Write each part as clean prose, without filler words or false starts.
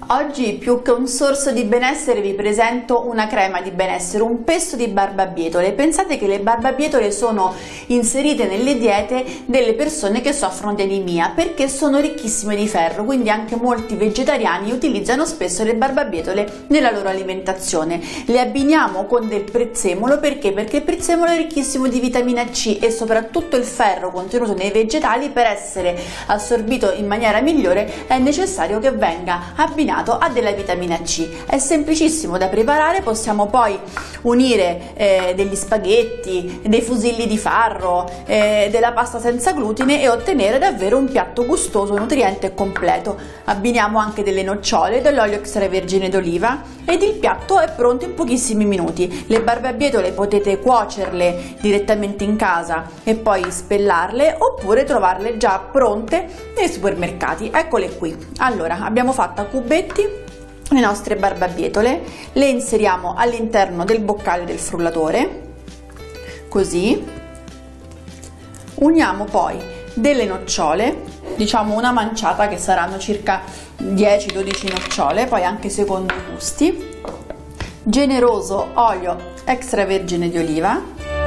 Oggi più che un sorso di benessere vi presento una crema di benessere, un pesto di barbabietole. Pensate che le barbabietole sono inserite nelle diete delle persone che soffrono di anemia perché sono ricchissime di ferro, quindi anche molti vegetariani utilizzano spesso le barbabietole nella loro alimentazione. Le abbiniamo con del prezzemolo perché il prezzemolo è ricchissimo di vitamina C e soprattutto il ferro contenuto nei vegetali, per essere assorbito in maniera migliore è necessario che venga abbinato a della vitamina C. È semplicissimo da preparare, possiamo poi unire degli spaghetti, dei fusilli di farro, della pasta senza glutine e ottenere davvero un piatto gustoso, nutriente e completo. Abbiniamo anche delle nocciole, dell'olio extravergine d'oliva ed il piatto è pronto in pochissimi minuti. Le barbabietole potete cuocerle direttamente in casa e poi spellarle, oppure trovarle già pronte nei supermercati. Eccole qui. Allora, abbiamo fatto a cubetti le nostre barbabietole, le inseriamo all'interno del boccale del frullatore, così. Uniamo poi delle nocciole, diciamo una manciata che saranno circa 10-12 nocciole, poi anche secondo i gusti, generoso olio extravergine di oliva,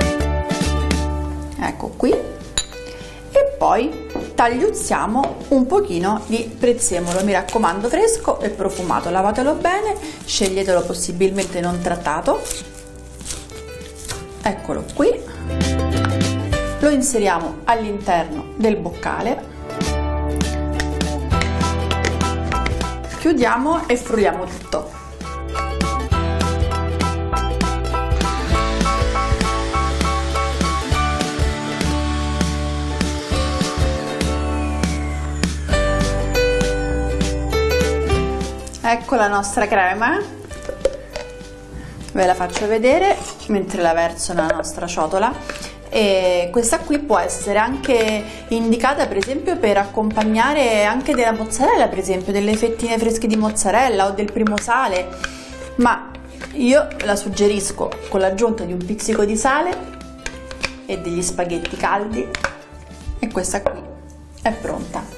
ecco qui, e poi tagliuzziamo un pochino di prezzemolo, mi raccomando fresco e profumato, lavatelo bene, sceglietelo possibilmente non trattato, eccolo qui, lo inseriamo all'interno del boccale, chiudiamo e frulliamo tutto. Ecco la nostra crema, ve la faccio vedere mentre la verso nella nostra ciotola. E questa qui può essere anche indicata per esempio per accompagnare anche della mozzarella, per esempio delle fettine fresche di mozzarella o del primo sale, ma io la suggerisco con l'aggiunta di un pizzico di sale e degli spaghetti caldi, e questa qui è pronta.